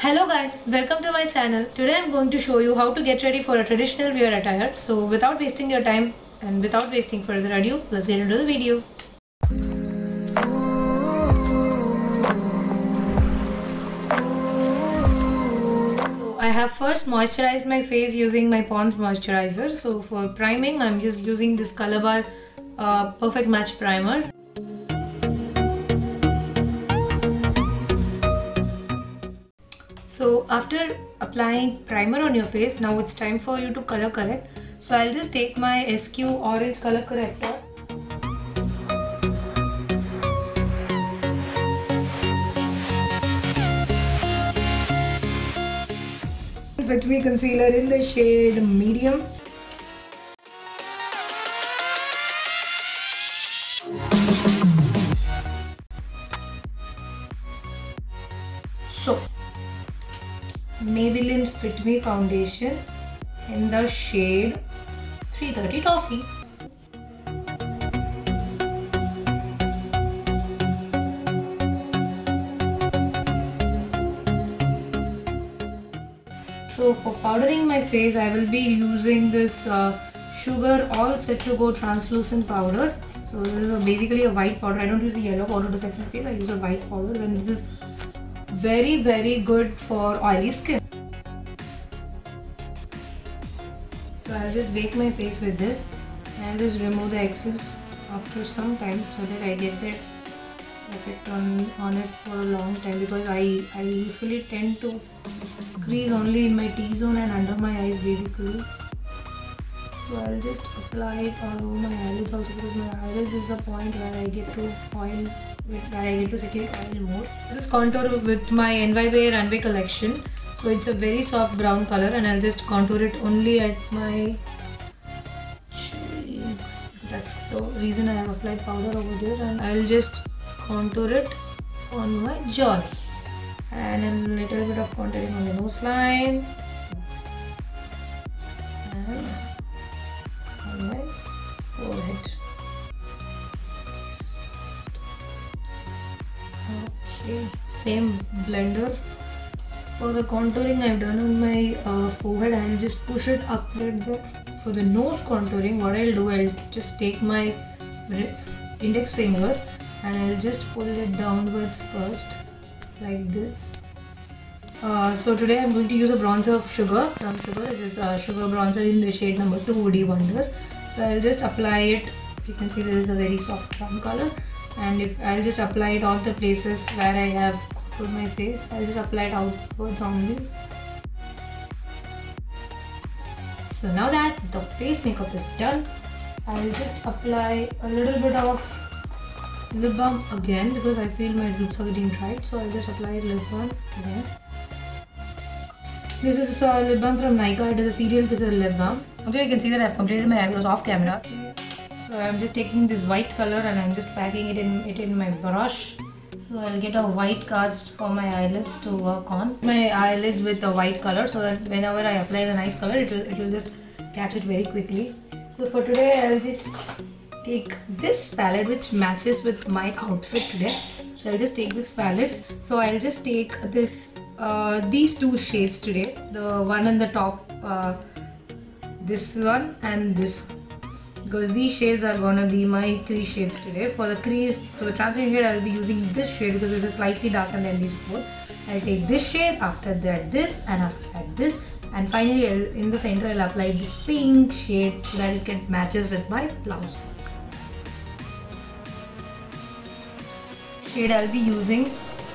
Hello guys, welcome to my channel. Today I'm going to show you how to get ready for a traditional wear attire. So without wasting your time and without wasting further ado, let's get into the video. So I have first moisturized my face using my Pond's moisturizer. So for priming, I'm just using this Color Bar Perfect Match Primer. So after applying primer on your face, now it's time for you to color correct. So I'll just take my SQ orange color corrector. Fit Me concealer in the shade medium. So Maybelline Fit Me foundation in the shade 330 Toffee. So for powdering my face, I will be using this Sugar All Set to Go translucent powder. So this is basically a white powder. I don't use a yellow powder to set my face. I use a white powder, and this is very good for oily skin. So I'll just bake my face with this and just remove the excess after some time so that I get that effect on it for a long time, because I usually tend to crease only in my T-zone and under my eyes basically. So I'll just apply it all over my eyelids also, because my eyelids is the point where I get to oil, where I get to secrete oil more. This contour with my NY Runway collection. So it's a very soft brown color, and I'll just contour it only at my cheeks. That's the reason I have applied powder over there, and I'll just contour it on my jaw and a little bit of contouring on the nose line and on my forehead. Okay, same blender. For the contouring I've done on my forehead, I'll just push it upward there. For the nose contouring, what I'll do, I'll just take my index finger and I'll just pull it downwards first, like this. So today I'm going to use a bronzer of Sugar from Sugar. This is Sugar bronzer in the shade number 2 Woody Wonder. So I'll just apply it. You can see there is a very soft brown color, and if I'll just apply it all the places where I have contoured my face, I'll just apply it outwards only. So now that the face makeup is done, I'll just apply a little bit of lip balm again, because I feel my lips are getting dry. So I'll just apply lip balm again. This is a lip balm from Nykaa. It is a Serial Kisser lip balm. Okay, you can see that I've completed my eyebrows off camera. So I'm just taking this white color and I'm just packing it in my brush. So I'll get a white cast for my eyelids to work on. My eyelids with a white color, so that whenever I apply the nice color, it will just catch it very quickly. So for today, I'll just take this palette which matches with my outfit today. So I'll just take this palette. So I'll just take this these two shades today. The one on the top, this one and this one, because these shades are gonna be my crease shades today. For the transition shade, I'll be using this shade because it is slightly darker than these four. I'll take this shade, after that this, and after that this, and finally in the center I'll apply this pink shade so that it matches with my blouse. Shade I'll be using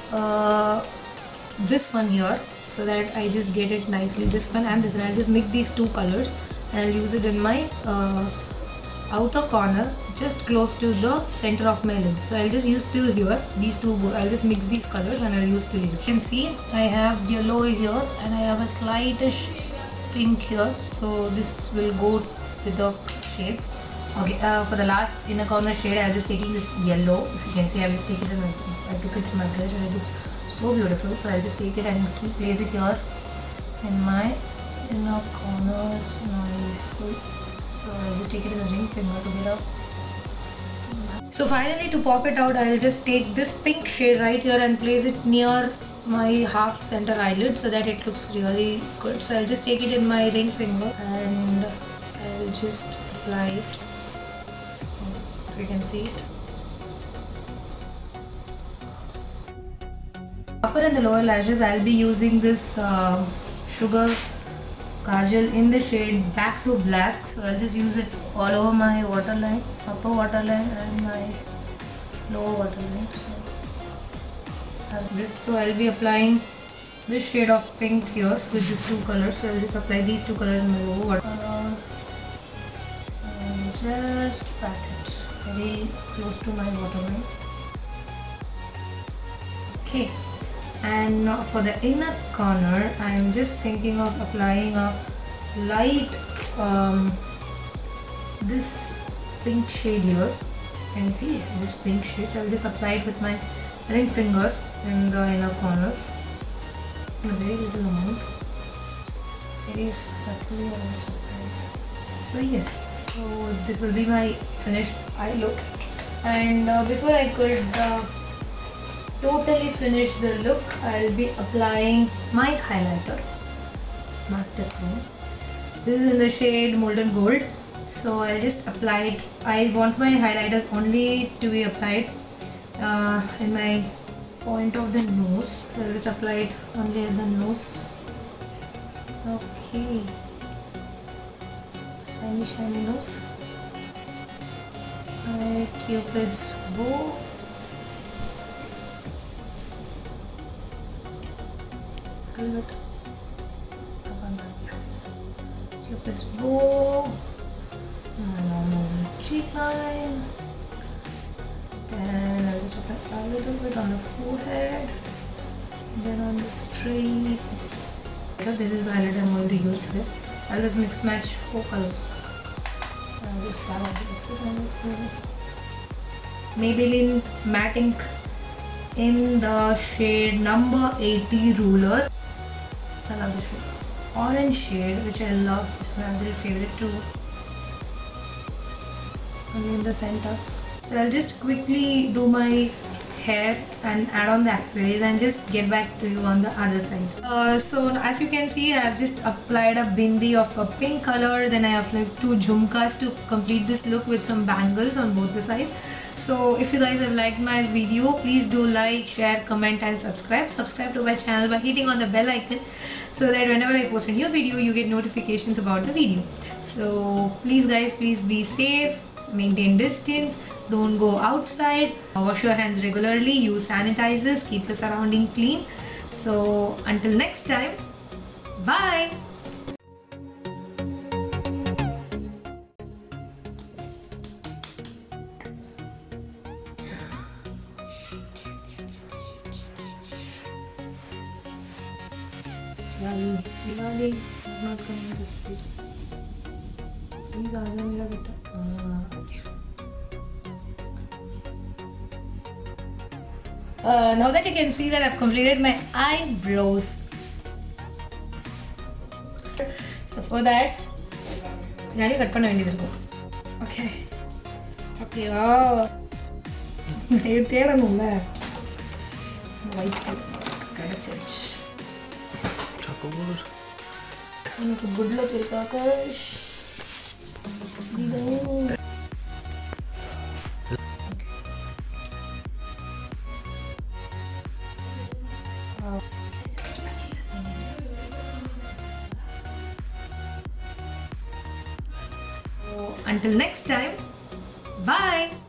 this one here, so that I just get it nicely, this one and this one. I'll just mix these two colors and I'll use it in my outer corner, just close to the center of my lid. So I'll just use till here, these two, I'll just mix these colors and I'll use till here. You can see I have yellow here and I have a slightish pink here, so this will go with the shades. Okay, for the last inner corner shade, I'm just taking this yellow. If you can see, I just take it in I took it in my brush and it looks so beautiful. So I'll just take it and place it here in my inner corners nicely. So I'll just take it in a ring finger to get out. So finally, to pop it out, I'll just take this pink shade right here and place it near my half center eyelid so that it looks really good. So I'll just take it in my ring finger and I'll just apply it. So you can see it. Upper and the lower lashes, I'll be using this sugar kajal in the shade Back to Black. So I'll just use it all over my waterline, upper waterline and my lower waterline. So I'll be applying this shade of pink here with these two colors. So I'll just apply these two colors in my lower waterline and just pat it very close to my waterline. Okay. And for the inner corner, I'm just thinking of applying a light this pink shade here. Can you see? It's this pink shade. So I'll just apply it with my ring finger in the inner corner. A very little amount. Very subtly also. So yes, so this will be my finished eye look. And before I could totally finish the look, I'll be applying my highlighter, Masterchrome. This is in the shade Molten Gold. So I'll just apply it. I want my highlighters only to be applied in my point of the nose. So I'll just apply it only at the nose. Okay. Shiny, shiny nose. My Cupid's bow. Good. Yes. Cupid's bow. Normal cheekline. Then I'll just apply a little bit on the forehead. Then on the streak. This is the highlighter I'm going to use today. I'll just mix match 4 colors. I'll just grab out the excess and just use it. Maybelline Matte Ink in the shade number 80 Ruler. I love this shade. Orange shade, which I love. This is my absolute favorite too. Only in the centers. So I'll just quickly do my hair and add on the accessories and just get back to you on the other side. So as you can see, I've just applied a bindi of a pink color. Then I applied 2 jhumkas to complete this look with some bangles on both the sides. So if you guys have liked my video, please do like, share, comment and subscribe. Subscribe to my channel by hitting on the bell icon so that whenever I post a new video, you get notifications about the video. So please guys, please be safe, maintain distance, don't go outside, wash your hands regularly, use sanitizers, keep your surrounding clean. So until next time, bye. Diwali, I'm not coming this stage. Please ask me better. Okay. Now that you can see that I've completed my eyebrows. So for that, I will cut it. Okay. Okay. Wow. It's a white color. Good luck, Akash. Until next time, bye.